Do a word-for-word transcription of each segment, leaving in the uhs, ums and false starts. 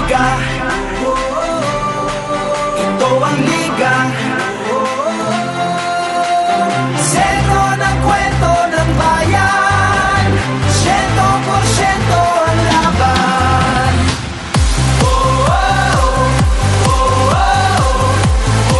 liga, ito ang liga. Sento ng kwento ng bayan, sento porsyento ang laban. Oh, oh, oh, oh, oh,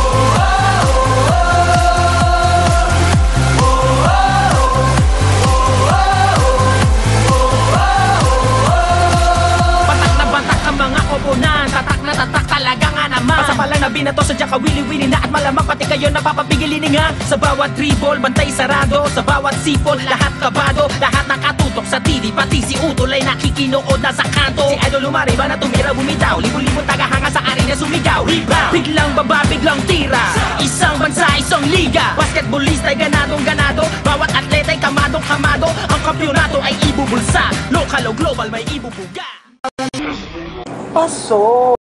Patak na batak ang mga koponan, tatak na tatak talaga nga naman. Basta palang nabinato sa dyan kawili-wili na at malamang pati kayo napapapigilin nga. Sa bawat dribble, bantay sarado, sa bawat sipol, lahat kabado, lahat nakatutok sa T V, pati si Utol ay nakikinood na sa kanto. Si Idol lumari ba na tumira bumitaw, libo-libong tagahanga sa arena sumigaw. Rebound, biglang baba, biglang tira, isang bansa, isang liga. Basketballista ay ganadong ganado, bawat atleta ay kamadong kamado. Ang kampyonato ay ibubulsa, lokal o global may ibubuga. Paso!